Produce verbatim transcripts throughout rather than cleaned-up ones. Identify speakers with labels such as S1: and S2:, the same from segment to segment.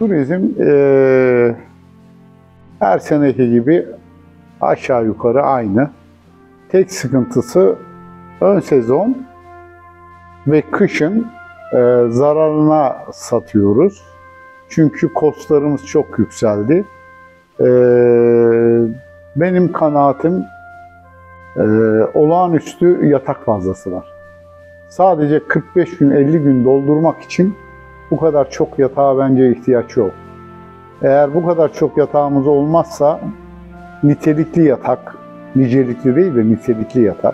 S1: Turizm e, her seneki gibi aşağı yukarı aynı. Tek sıkıntısı ön sezon ve kışın e, zararına satıyoruz. Çünkü kostlarımız çok yükseldi. E, benim kanaatim e, olağanüstü yatak fazlası var. Sadece kırk beş gün, elli gün doldurmak için bu kadar çok yatağa bence ihtiyaç yok. Eğer bu kadar çok yatağımız olmazsa nitelikli yatak, nicelikli değil de nitelikli yatak.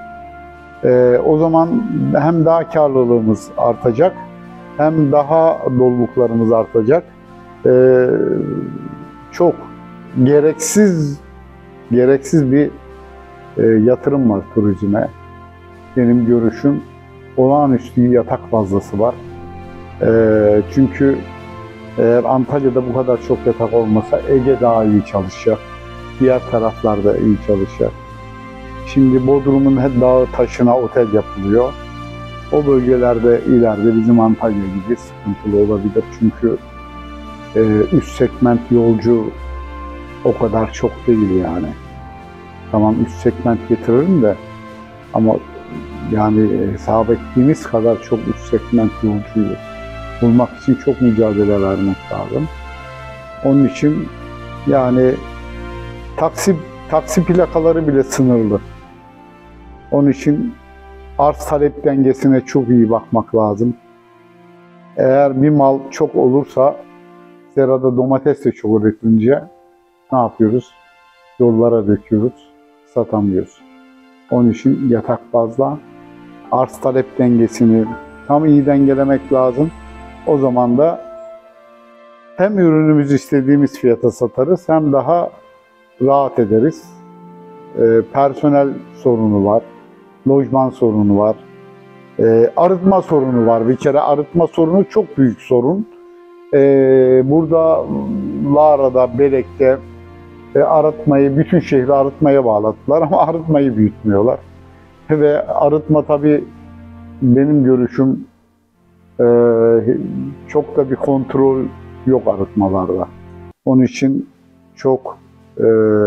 S1: Ee, o zaman hem daha karlılığımız artacak, hem daha doluluklarımız artacak. Ee, çok gereksiz gereksiz bir e, yatırım var turizme. Benim görüşüm olağanüstü yatak fazlası var. Ee, çünkü eğer Antalya'da bu kadar çok yatak olmasa Ege daha iyi çalışacak. Diğer taraflarda iyi çalışacak. Şimdi Bodrum'un dağı taşına otel yapılıyor. O bölgelerde ileride bizim Antalya gibi sıkıntılı olabilir. Çünkü e, üst segment yolcu o kadar çok değil yani. Tamam üst segment getiririm de ama yani hesap ettiğimiz kadar çok üst segment yolcuyu bulmak için çok mücadele vermek lazım. Onun için yani taksi, taksi plakaları bile sınırlı. Onun için arz talep dengesine çok iyi bakmak lazım. Eğer bir mal çok olursa, serada domates de çok üretilince ne yapıyoruz? Yollara döküyoruz, satamıyoruz. Onun için yatak fazla. Arz talep dengesini tam iyi dengelemek lazım. O zaman da hem ürünümüzü istediğimiz fiyata satarız, hem daha rahat ederiz. E, personel sorunu var, lojman sorunu var, e, arıtma sorunu var. Bir kere arıtma sorunu çok büyük sorun. E, burada Lara'da, Belek'te e, arıtmayı, bütün şehri arıtmaya bağladılar ama arıtmayı büyütmüyorlar. Ve arıtma tabii benim görüşüm e, çok da bir kontrol yok arıtmalarda. Onun için çok e,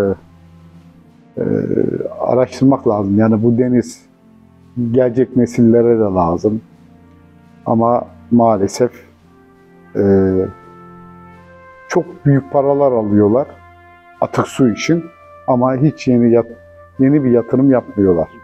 S1: e, araştırmak lazım. Yani bu deniz gelecek nesillere de lazım. Ama maalesef e, çok büyük paralar alıyorlar atık su için ama hiç yeni yat, yeni bir yatırım yapmıyorlar.